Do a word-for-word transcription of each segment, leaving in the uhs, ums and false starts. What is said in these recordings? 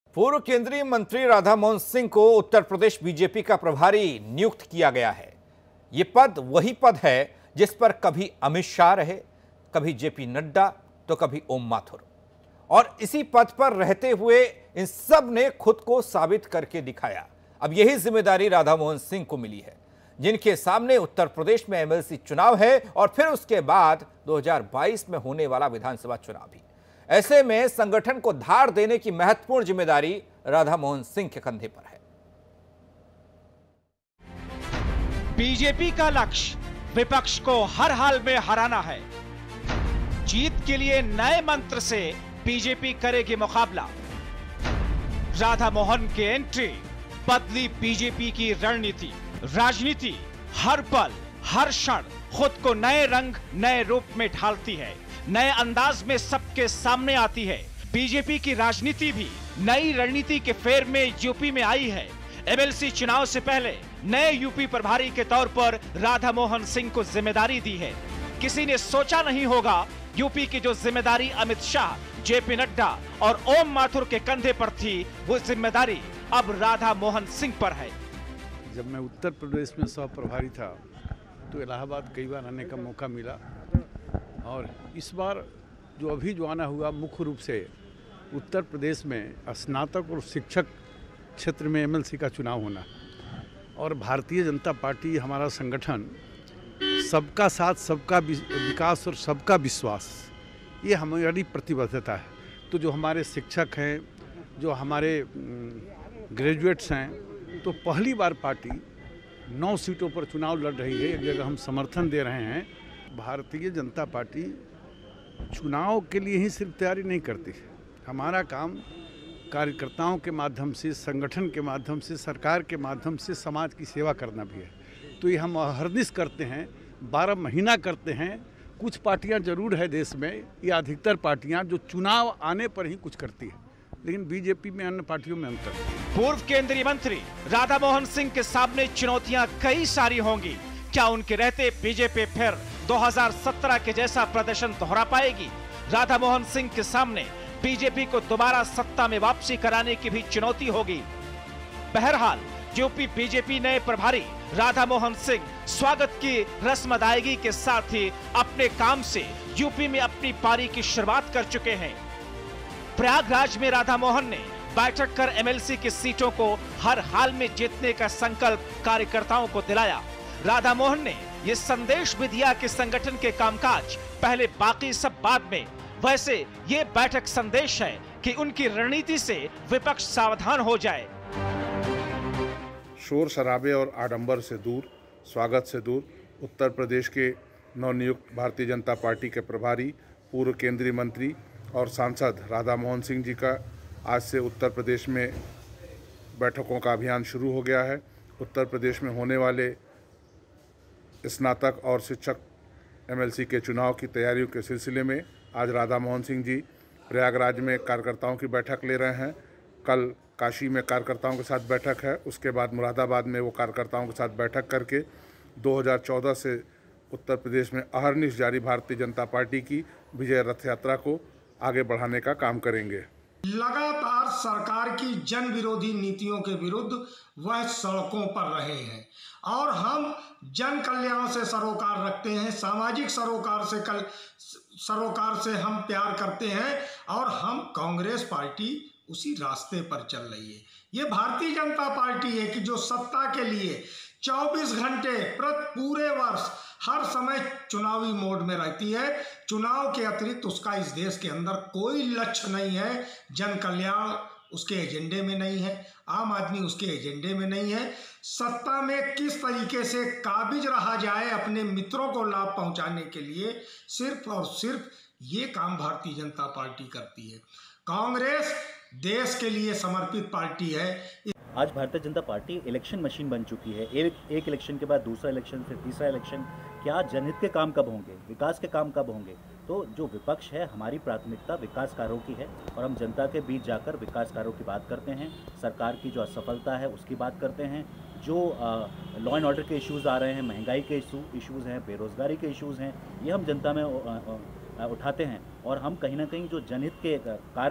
पूर्व केंद्रीय मंत्री राधामोहन सिंह को उत्तर प्रदेश बीजेपी का प्रभारी नियुक्त किया गया है। यह पद वही पद है जिस पर कभी अमित शाह रहे, कभी जेपी नड्डा, तो कभी ओम माथुर। और इसी पद पर रहते हुए इन सब ने खुद को साबित करके दिखाया। अब यही जिम्मेदारी राधामोहन सिंह को मिली है, जिनके सामने उत्तर प्रदेश में एमएलसी चुनाव है और फिर उसके बाद दो हज़ार बाईस में होने वाला विधानसभा चुनाव भी। ऐसे में संगठन को धार देने की महत्वपूर्ण जिम्मेदारी राधामोहन सिंह के कंधे पर है। बीजेपी का लक्ष्य विपक्ष को हर हाल में हराना है। जीत के लिए नए मंत्र से बीजेपी करेगी मुकाबला। राधामोहन की एंट्री बदली बीजेपी की रणनीति। राजनीति हर पल हर क्षण खुद को नए रंग नए रूप में ढालती है, नए अंदाज में सबके सामने आती है। बीजेपी की राजनीति भी नई रणनीति के फेर में यूपी में आई है। एमएलसी चुनाव से पहले नए यूपी प्रभारी के तौर पर राधामोहन सिंह को जिम्मेदारी दी है। किसी ने सोचा नहीं होगा यूपी की जो जिम्मेदारी अमित शाह, जेपी नड्डा और ओम माथुर के कंधे पर थी, वो जिम्मेदारी अब राधामोहन सिंह पर है। जब मैं उत्तर प्रदेश में सह प्रभारी था तो इलाहाबाद कई बार आने का मौका मिला, और इस बार जो अभी जो आना हुआ मुख्य रूप से उत्तर प्रदेश में स्नातक और शिक्षक क्षेत्र में एमएलसी का चुनाव होना, और भारतीय जनता पार्टी हमारा संगठन सबका साथ, सबका विकास और सबका विश्वास, ये हमारी प्रतिबद्धता है। तो जो हमारे शिक्षक हैं, जो हमारे ग्रेजुएट्स हैं, तो पहली बार पार्टी नौ सीटों पर चुनाव लड़ रही है। एक जगह हम समर्थन दे रहे हैं। भारतीय जनता पार्टी चुनाव के लिए ही सिर्फ तैयारी नहीं करती है। हमारा काम कार्यकर्ताओं के माध्यम से, संगठन के माध्यम से, सरकार के माध्यम से समाज की सेवा करना भी है। तो ये हम हरदिश करते हैं, बारह महीना करते हैं। कुछ पार्टियां जरूर है देश में, या अधिकतर पार्टियां जो चुनाव आने पर ही कुछ करती है, लेकिन बीजेपी में अन्य पार्टियों में अंतर है। पूर्व केंद्रीय मंत्री राधामोहन सिंह के सामने चुनौतियां कई सारी होंगी। क्या उनके रहते बीजेपी फिर दो हज़ार सत्रह के जैसा प्रदर्शन दोहरा पाएगी? राधामोहन सिंह के सामने बीजेपी को दोबारा सत्ता में वापसी कराने की भी चुनौती होगी। बहरहाल यूपी बीजेपी नए प्रभारी राधामोहन सिंह स्वागत की रस्म अदायगी के साथ ही अपने काम से यूपी में अपनी पारी की शुरुआत कर चुके हैं। प्रयागराज में राधामोहन ने बैठक कर एमएलसी की सीटों को हर हाल में जीतने का संकल्प कार्यकर्ताओं को दिलाया। राधामोहन ने यह संदेश भी दिया कि संगठन के कामकाज पहले, बाकी सब बाद में। वैसे ये बैठक संदेश है कि उनकी रणनीति से विपक्ष सावधान हो जाए। शोर शराबे और आडंबर से दूर, स्वागत से दूर, उत्तर प्रदेश के नवनियुक्त भारतीय जनता पार्टी के प्रभारी, पूर्व केंद्रीय मंत्री और सांसद राधामोहन सिंह जी का आज से उत्तर प्रदेश में बैठकों का अभियान शुरू हो गया है। उत्तर प्रदेश में होने वाले स्नातक और शिक्षक एमएलसी के चुनाव की तैयारियों के सिलसिले में आज राधामोहन सिंह जी प्रयागराज में कार्यकर्ताओं की बैठक ले रहे हैं। कल काशी में कार्यकर्ताओं के साथ बैठक है, उसके बाद मुरादाबाद में वो कार्यकर्ताओं के साथ बैठक करके दो हज़ार चौदह से उत्तर प्रदेश में अहर्निश जारी भारतीय जनता पार्टी की विजय रथ यात्रा को आगे बढ़ाने का काम करेंगे। लगातार सरकार की जन विरोधी नीतियों के विरुद्ध वह सड़कों पर रहे हैं, और हम जन कल्याण से सरोकार रखते हैं, सामाजिक सरोकार से कल सरोकार से हम प्यार करते हैं, और हम कांग्रेस पार्टी उसी रास्ते पर चल रही है। ये भारतीय जनता पार्टी है कि जो सत्ता के लिए चौबीस घंटे प्रति पूरे वर्ष हर समय चुनावी मोड में रहती है। चुनाव के अतिरिक्त उसका इस देश के अंदर कोई लक्ष्य नहीं है। जन कल्याण उसके एजेंडे में नहीं है, आम आदमी उसके एजेंडे में नहीं है। सत्ता में किस तरीके से काबिज रहा जाए अपने मित्रों को लाभ पहुंचाने के लिए, सिर्फ और सिर्फ ये काम भारतीय जनता पार्टी करती है। कांग्रेस देश के लिए समर्पित पार्टी है। आज Bharatiya Janata party election machine बन चुकी है। एक एक इलेक्शन के बाद दूसरा इलेक्शन, फिर तीसरा इलेक्शन। क्या जनहित के काम कब होंगे, विकास के काम कब होंगे? तो जो विपक्ष है, हमारी प्राथमिकता विकास कार्यों की है, और हम जनता के बीच जाकर विकास कार्यों की बात करते हैं। सरकार की जो असफलता है उसकी बात करते हैं। जो लॉ एंड ऑर्डर के इश्यूज़ आ रहे हैं, महंगाई के इशू इश्यूज़ हैं, बेरोज़गारी के इश्यूज़ हैं, ये हम जनता में उठाते हैं। और हम कहीं ना कहीं जो जनहित के कार्य हैं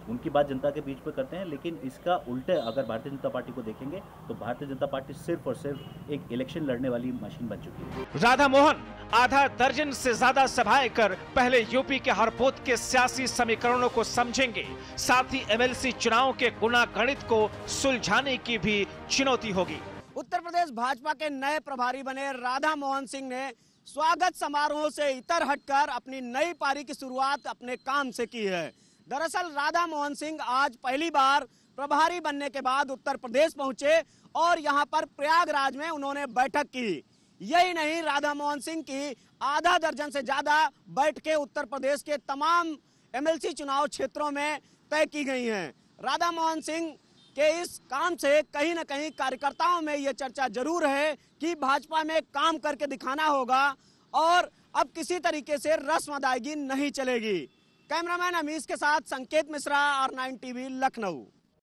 उनकी बात जनता के बीच में करते हैं, लेकिन इसका उल्टे अगर भारतीय जनता पार्टी को देखेंगे तो भारतीय जनता पार्टी सिर्फ और सिर्फ एक इलेक्शन लड़ने वाली मशीन बन चुकी है। राधा मोहन आधा दर्जन से ज्यादा सभाएं कर पहले यूपी के हर बूथ के सियासी समीकरणों को समझेंगे, साथ ही एमएलसी चुनाव के गुणा गणित को सुलझाने की भी चुनौती होगी। उत्तर प्रदेश भाजपा के नए प्रभारी बने राधा मोहन सिंह ने स्वागत समारोह से इतर हटकर अपनी नई पारी की शुरुआत अपने काम से की है। दरअसल राधा मोहन सिंह आज पहली बार प्रभारी बनने के बाद उत्तर प्रदेश पहुंचे और यहां पर प्रयागराज में उन्होंने बैठक की। यही नहीं, राधा मोहन सिंह की आधा दर्जन से ज्यादा बैठकें उत्तर प्रदेश के तमाम एमएलसी चुनाव क्षेत्रों में तय की गई हैं। राधा मोहन सिंह के इस काम से कहीं न कहीं कार्यकर्ताओं में ये चर्चा जरूर है कि भाजपा में काम करके दिखाना होगा और अब किसी तरीके से रस्म अदायगी नहीं चलेगी। कैमरामैन अमीश के साथ Sanket Mishra, R nine TV, Lucknow.